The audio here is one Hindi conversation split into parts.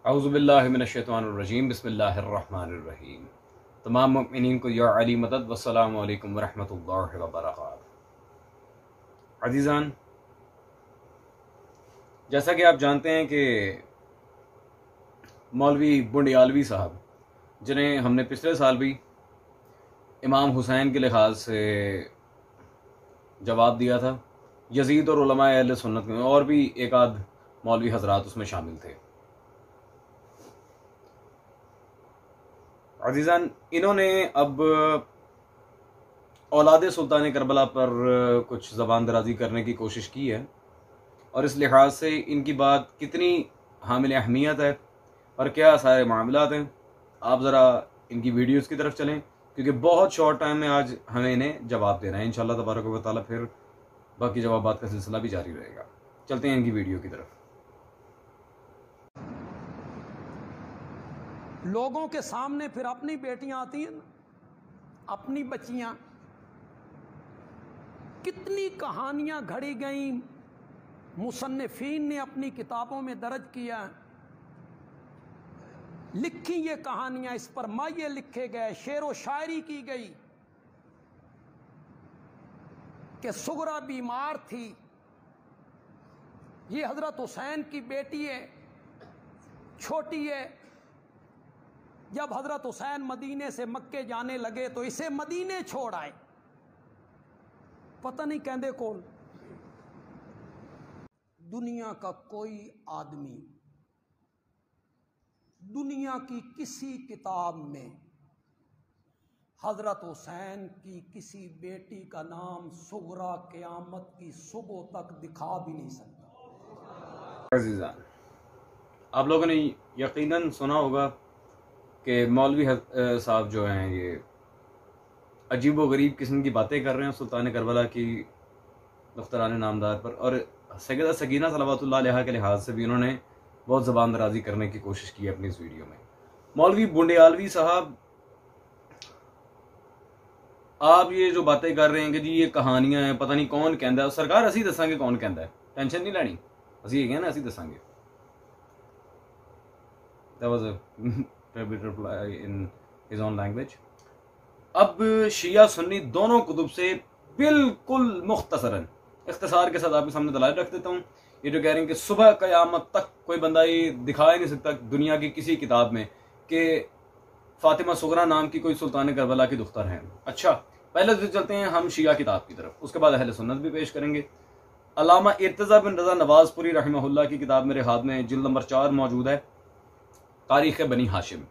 औज़ुबिल्लाहि मिनश्शैतानिर्रजीम बिस्मिल्लाहिर्रहमानिर्रहीम। तमाम मुमिनीन को या अली मदद वस्सलामु अलैकुम वरहमतुल्लाहि वबरकातुहू। अज़ीज़ान, जैसा कि आप जानते हैं कि मौलवी बुंडियालवी साहब, जिन्हें हमने पिछले साल भी इमाम हुसैन के लिहाज से जवाब दिया था, यजीद और उलमाए अहले सुन्नत में और भी एक आध मौलवी हजरात उसमें शामिल थे। अजीज़ान, इन्होंने अब औलाद सुल्तान करबला पर कुछ ज़बान दराजी करने की कोशिश की है और इस लिहाज से इनकी बात कितनी हामिल अहमियत है और क्या सारे मामलात हैं, आप ज़रा इनकी वीडियोस की तरफ चलें, क्योंकि बहुत शॉर्ट टाइम में आज हमें इन्हें जवाब देना है। इंशाअल्लाह तबारक व तआला फिर बाकी जवाबात का सिलसिला भी जारी रहेगा। चलते हैं इनकी वीडियो की तरफ। लोगों के सामने फिर अपनी बेटियां आती हैं, अपनी बच्चियां, कितनी कहानियां घड़ी गई, मुसन्निफीन ने अपनी किताबों में दर्ज किया, लिखी ये कहानियां, इस पर माये लिखे गए, शेरो शायरी की गई कि सुगरा बीमार थी, ये हजरत हुसैन की बेटी है, छोटी है। जब हजरत हुसैन मदीने से मक्के जाने लगे तो इसे मदीने छोड़ आए, पता नहीं कहंदे कौन। दुनिया का कोई आदमी दुनिया की किसी किताब में हजरत हुसैन की किसी बेटी का नाम सुगरा क़यामत की सुबह तक दिखा भी नहीं सकता। अज़ीज़ान, आप लोगों ने यकीनन सुना होगा कि मौलवी साहब जो हैं ये अजीब व गरीब किस्म की बातें कर रहे हैं सुल्तान करबला की दफ्तरान नामदार पर, और सैयदा सकीना सलावतुल्लाह अलैहा के लिहाज से भी उन्होंने बहुत ज़बान दराजी करने की कोशिश की अपनी इस वीडियो में। मौलवी बुंडियालवी साहब, आप ये जो बातें कर रहे हैं कि जी ये कहानियां हैं, पता नहीं कौन कहता है, सरकार असी दसांगे कौन कहता है, टेंशन नहीं लेनी, असी है ना, असी दसांगे। That was a reply in his own language। अब शिया सुन्नी दोनों कुतुब से बिल्कुल मुख्तसरन इख्तिसार के साथ आपके सामने दलाइल रख देता हूँ। ये जो कह रहे हैं कि सुबह क़यामत तक कोई बंदा ये दिखा ही नहीं सकता दुनिया की किसी किताब में कि फातिमा सुगरा नाम की कोई सुल्तान करबला की दुख्तर है। अच्छा, पहले तो चलते हैं हम शिया किताब की तरफ, उसके बाद अहले सुन्नत भी पेश करेंगे। अल्लामा इर्तज़ा बिन रज़ा नवाज़पुरी रहमहुल्लाह की किताब मेरे हाथ में जिल्द नंबर 4 मौजूद है, तारीख़ बनी हाशिम।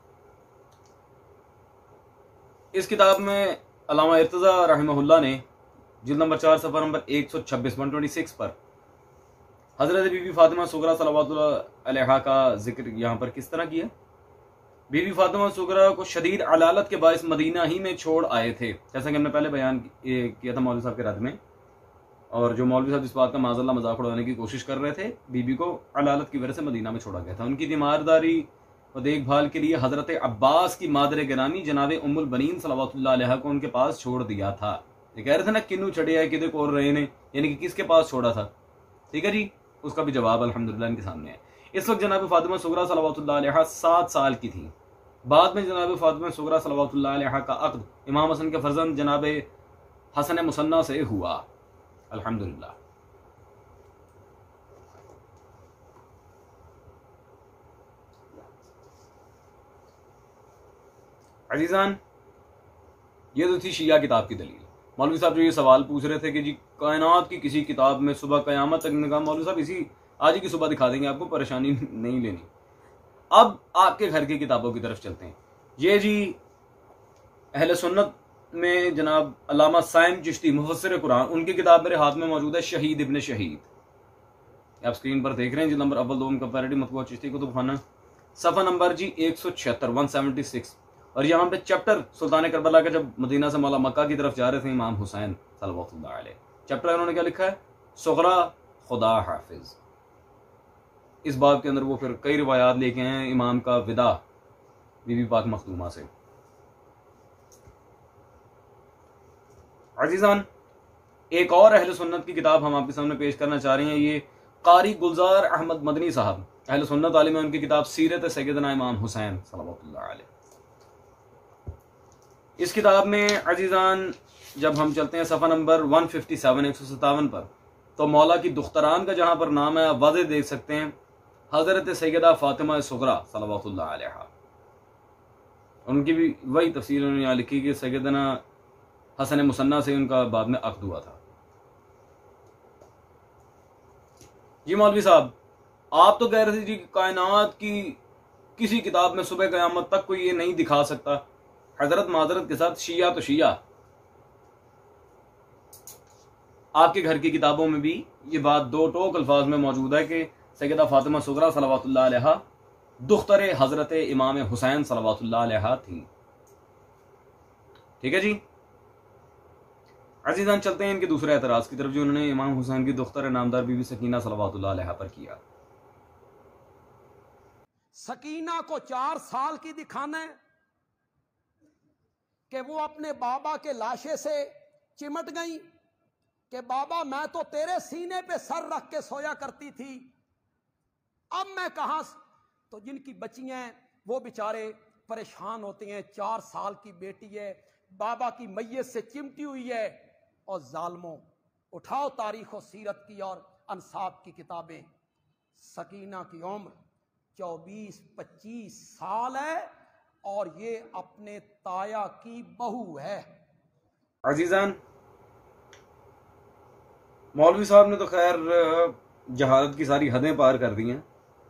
इस किताब में अल्लामा इर्तज़ा रहमहुल्लाह ने जिल्द नंबर 4 सफ़ा नंबर 126 पर हज़रत बीबी फातिमा सुगरा सल्लल्लाहु अलैहा का जिक्र यहाँ पर किस तरह किया। बीबी फातिमा सुगरा को शदीद अलालत के बायस मदीना ही में छोड़ आए थे, जैसा कि हमने पहले बयान किया था मौलवी साहब के रद में, और जो मौलवी साहब इस बात का माज़अल्लाह मजाक उड़ाने की कोशिश कर रहे थे, बीबी को अलालत की वजह से मदीना में छोड़ा गया था। उनकी तीमारदारी और देखभाल के लिए हज़रत अब्बास की मादर गिरामी जनाब उम्मुल बनीन सल्लल्लाहु अलैहा को उनके पास छोड़ दिया था। ये कह रहे थे ना किन्नू चढ़े है किदे कोर रहे ने, यानी कि किसके पास छोड़ा था। ठीक है जी, उसका भी जवाब अल्हम्दुलिल्लाह इनके सामने है। इस वक्त जनाब फातिमा सुगरा सल्लल्लाहु अलैहा 7 साल की थी। बाद में जनाब फातिमा सुगरा सल्लल्लाहु अलैहा का अक़्द इमाम हसन के फर्जंद जनाब हसन मुसन्ना से हुआ, अल्हम्दुलिल्लाह। अजीज़ान, ये तो थी शिया किताब की दलील। मौलवी साहब जो ये सवाल पूछ रहे थे कि जी कायनात की किसी किताब में सुबह क़यामत तक, ने कहा मौलवी साहब इसी आज ही की सुबह दिखा देंगे, आपको परेशानी नहीं लेनी। अब आपके घर की किताबों की तरफ चलते हैं। ये जी अहले सुन्नत में जनाब अल्लामा साइम चिश्ती मुफस्सिर कुरान, उनकी किताब मेरे हाथ में मौजूद है, शहीद इब्न शहीद। आप स्क्रीन पर देख रहे हैं, जिल्द नंबर अव्वल 2 कंपैरेटिव मतबूआ चिश्ती कुतुबखाना, सफ़ा नंबर जी 176 और यहाँ पे चैप्टर सुल्तान करबला का जब मदीना से मौला मक्का की तरफ जा रहे थे इमाम हुसैन सल्लल्लाहु अलैहि, चैप्टर उन्होंने क्या लिखा है, सुगरा खुदा हाफिज। इस बाब के अंदर वो फिर कई रिवायात लेके हैं इमाम का विदा बीबी पाक मखदूमा से। अजीज़ान, एक और अहले सुन्नत की किताब हम आपके सामने पेश करना चाह रहे हैं। ये कारी गुलजार अहमद मदनी साहब, अहले सुन्नत वाले में उनकी किताब सीरत सैयदना इमाम हुसैन सल्लल्लाहु अलैहि। इस किताब में अजीज़ान जब हम चलते हैं सफ़ा नंबर 157 157 पर, तो मौला की दुख्तरान का जहाँ पर नाम है वाज़े देख सकते हैं, हज़रत सैयदा फ़ातिमा सुगरा सल्लल्लाहु अलैहा। उनकी भी वही तफसीर उन्होंने यहाँ लिखी कि सैयदना हसन मुसन्ना से उनका बाद में अक़्द हुआ था। जी मौलवी साहब, आप तो कह रहे थे जी कायनात की किसी किताब में सुबह क़यामत तक कोई ये नहीं दिखा सकता। हजरत माजरत के साथ शिया तो शिया, आपके घर की किताबों में भी ये बात दो टोक अल्फाज में मौजूद है कि सैयदा फातिमा सुगरा सल्लल्लाहु अलैहा दुख्तर हजरत इमाम हुसैन सल्लल्लाहु अलैहा थी। ठीक है जी। अजीज़ान चलते हैं इनके दूसरे एतराज़ की तरफ जो उन्होंने इमाम हुसैन की दुख्तर नामदार बीबी सकीना सल्लल्लाहु अलैहा पर किया। सकीना को 4 साल की दिखाना है कि वो अपने बाबा के लाशे से चिमट गई कि बाबा मैं तो तेरे सीने पे सर रख के सोया करती थी, अब मैं कहां। तो जिनकी बच्चियां वो बेचारे परेशान होते हैं, 4 साल की बेटी है, बाबा की मैयत से चिमटी हुई है। और जालमों, उठाओ तारीख और सीरत की और अंसाब की किताबें, सकीना की उम्र 24-25 साल है और ये अपने ताया की बहू है। अजीज़ान, मौलवी साहब ने तो खैर जहालत की सारी हदें पार कर दी हैं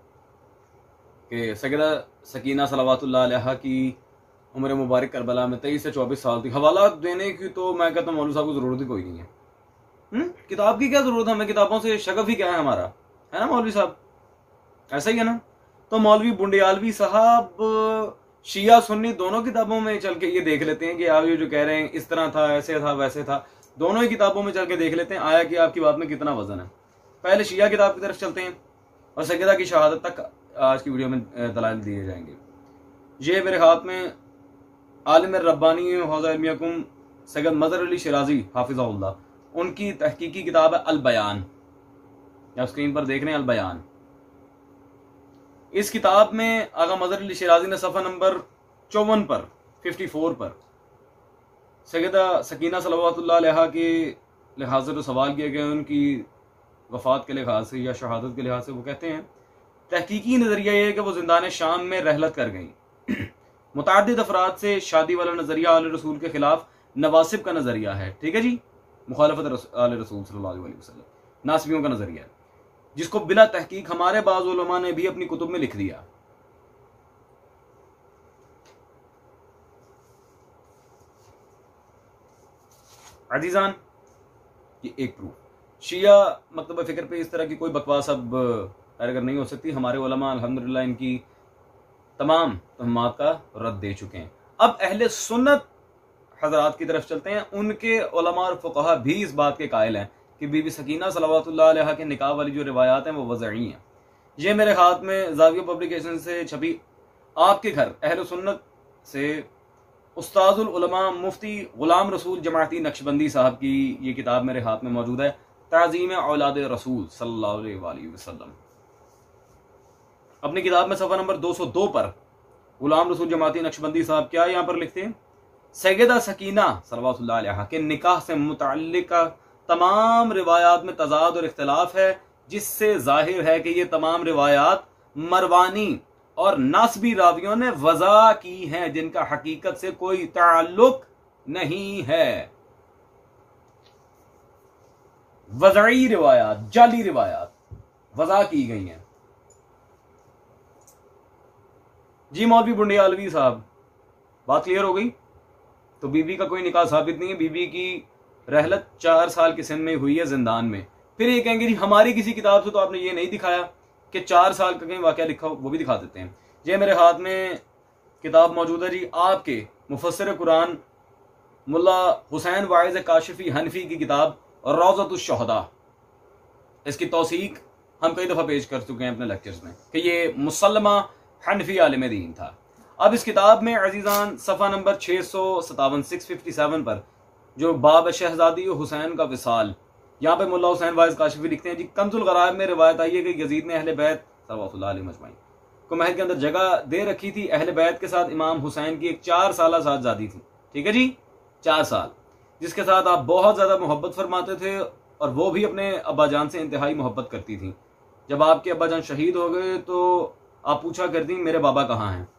कि सैयदा सकीना सल्लल्लाहु अलैहा की उम्र मुबारक करबला में 23 से 24 साल थी। हवाला देने की तो मैं कहता हूँ मौलवी साहब को ज़रूरत ही कोई नहीं है। किताब की क्या ज़रूरत है, हमें किताबों से शगफ ही क्या है हमारा, है ना मौलवी साहब, ऐसा ही है ना। तो मौलवी बुंडियालवी साहब शिया सुन्नी दोनों किताबों में चल के ये देख लेते हैं कि आप ये जो कह रहे हैं इस तरह था, ऐसे था, वैसे था, दोनों ही किताबों में चल के देख लेते हैं आया कि आपकी बात में कितना वजन है। पहले शिया किताब की तरफ चलते हैं और सैयदा की शहादत तक आज की वीडियो में दलाइल दिए जाएंगे। ये मेरे हाथ में आलिम रब्बानी हौज़ा इल्मियकुम सैयद मज़हर अली शिराजी हाफिज़हुल्लाह, उनकी तहकीकी किताब है अल बयान, या स्क्रीन पर देख रहे हैं अल बयान। इस किताब में आगा मज़हर अली शिराजी ने सफ़ा नंबर 54 पर 54 पर सैयदा सकीना सल्लल्लाहु अलैहा के लिहाज से तो सवाल किया गया, उनकी वफ़ात के लिहाज से या शहादत के लिहाज से। वो कहते हैं तहकीकी नज़रिया ये है कि वो ज़िंदान शाम में रहलत कर गई। मुतअद्दिद अफराद से शादी वाला नज़रिया आले रसूल के खिलाफ नवासिब का नज़रिया है। ठीक है जी, मुखालफत आले रसूल सल्लल्लाहु अलैहि वसल्लम, नासबियों का नज़रिया है, जिसको बिला तहकीक हमारे बाज़ उलमा ने भी अपनी कुतुब में लिख दिया। अजीज़ान, ये एक प्रूफ। शिया मकतब फ़िक्र पे इस तरह की कोई बकवास अब अगर नहीं हो सकती। हमारे उलमा अल्हम्दुलिल्लाह इनकी तमाम तहमात का रद्द दे चुके हैं। अब अहले सुन्नत हजरात की तरफ चलते हैं। उनके उलमा और फुक़हा भी इस बात के कायल हैं कि बीबी सकीना सल्लल्लाहु अलैहा के निकाह वाली जो रिवायात हैं वो वज़ई हैं। ये मेरे हाथ में ज़ाविया पब्लिकेशन से छपी आपके घर अहले सुन्नत से उस्ताजुल उलमा मुफ्ती गुलाम रसूल जमाती नक्शबंदी साहब की ये किताब मेरे हाथ में मौजूद है, ताज़ीम औलाद रसूल सल्लल्लाहु अलैहि वसल्लम। अपनी किताब में सफ़ा नंबर 202 पर गुलाम रसूल जमाती नक्शबंदी साहब क्या यहाँ पर लिखते हैं, सैयदा सकीना सल्लल्लाहु अलैहा के निकाह से मुतअल्लिक़ तमाम रिवायात में तज़ाद और इख्तिलाफ है, जिससे जाहिर है कि ये तमाम रिवायात मरवानी और नासबी रावियों ने वज़ा की हैं, जिनका हकीकत से कोई ताल्लुक नहीं है। वज़ई रिवायात, जाली रिवायात वज़ा की गई हैं। जी मौलवी बुंडियालवी साहब, बात क्लियर हो गई। तो बीबी का कोई निकाह साबित नहीं है, बीबी की रहलत 4 साल की सिन में हुई है जिंदान में। फिर ये कहेंगे जी हमारी किसी किताब से तो आपने ये नहीं दिखाया कि 4 साल का कहीं वाक़या लिखा हो, वो भी दिखा देते हैं। ये मेरे हाथ में किताब मौजूद है जी, आपके मुफस्सिर कुरान मुल्ला हुसैन वाइज़ काशिफी हनफी की किताब रौज़तुश शुहदा। इसकी तौसीक हम कई दफ़ा पेश कर चुके हैं अपने लेक्चर्स में कि ये मुसल्लमा हनफी आलिम दीन था। अब इस किताब में अजीज़ान सफ़ा नंबर 657 पर जो बाब शहजादी हुसैन का विसाल, यहाँ पे मुल्ला हुसैन वाइज़ काशिफी लिखते हैं जी, कंजुल गराइब में रिवायत आई है कि यजीद ने अहले बैत सल्लल्लाहु अलैहि वसल्लम को महल के अंदर जगह दे रखी थी। अहले बैत के साथ इमाम हुसैन की एक 4 साल साहबजादी थी, ठीक है जी, 4 साल, जिसके साथ आप बहुत ज़्यादा मोहब्बत फरमाते थे और वो भी अपने अब्बाजान से इंतहाई मोहब्बत करती थी। जब आपके अब्बाजान शहीद हो गए तो आप पूछा करती मेरे बाबा कहाँ हैं।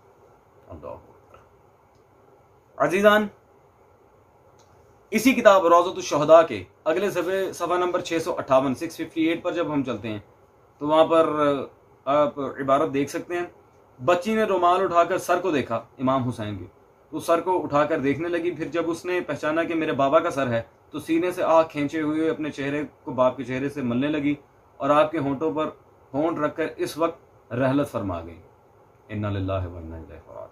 अजीजान, इसी किताब रौज़तुश शुहदा के अगले सफ़ा नंबर 658 658 पर जब हम चलते हैं तो वहाँ पर आप इबारत देख सकते हैं, बच्ची ने रुमाल उठाकर सर को देखा इमाम हुसैन के, तो सर को उठाकर देखने लगी। फिर जब उसने पहचाना कि मेरे बाबा का सर है तो सीने से आँख खींचे हुए अपने चेहरे को बाप के चेहरे से मलने लगी और आपके होंठों पर होंठ रखकर इस वक्त रहलत फरमा गई। इन्ना लिल्लाहि व इन्ना इलैहि राजिऊन।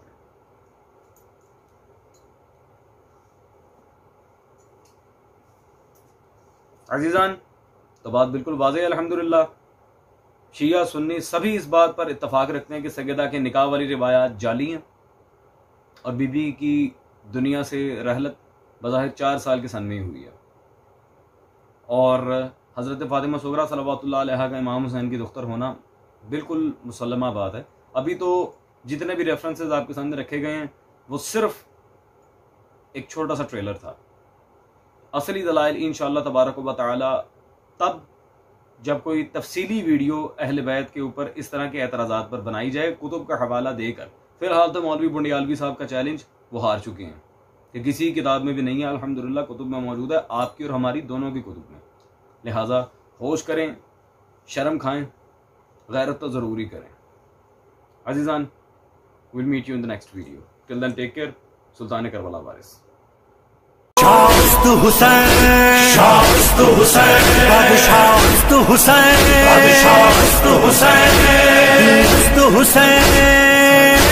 अजीजान, तो बात बिल्कुल वाज़ेह है अल्हम्दुलिल्लाह। शिया सुन्नी सभी इस बात पर इत्तफाक रखते हैं कि सैयदा के निकाह वाली रिवायात जाली हैं और बीबी की दुनिया से रहलत बज़ाहिर 4 साल के सन में हुई है और हज़रत फ़ातिमा सुगरा सल्लल्लाहु अलैहा का इमाम हुसैन की दुख्तर होना बिल्कुल मुसल्लमा बात है। अभी तो जितने भी रेफरेंसेस आपके सामने रखे गए हैं वो सिर्फ एक छोटा सा ट्रेलर था। असली दलाइल इंशाअल्लाह तबारक व तआला तब जब कोई तफसीली वीडियो अहले बैत के ऊपर इस तरह के एतराज़ात पर बनाई जाए कुतुब का हवाला देकर। फिलहाल तो मौलवी बुंडियालवी साहब का चैलेंज वो हार चुके हैं कि किसी किताब में भी नहीं है, अल्हम्दुलिल्लाह कुतुब में मौजूद है, आपकी और हमारी दोनों की कुतुब में। लिहाजा होश करें, शर्म खाएं, गैरत तो ज़रूरी करें। अजीज़ान, will meet you in the next video. Till then take care. सुल्तान करबला वारिस। शास्तु हुसैन, शास्तु हुसैन, बादशास्तु हुसैन, बादशास्तु हुसैन, दीनस्तु हुसैन,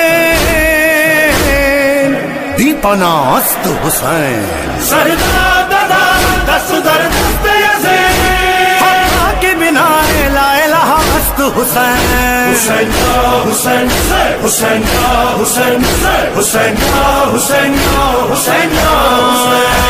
दीपनास्तु हुसैन, सरदार दादा दस्तुदर दस्ते यज़ीद, हक़ के बिना ला इलाहा अस्तु हुसैन, हुसैन या हुसैन से, हुसैन या हुसैन से, हुसैन या हुसैन या हुसैन या हुसैन।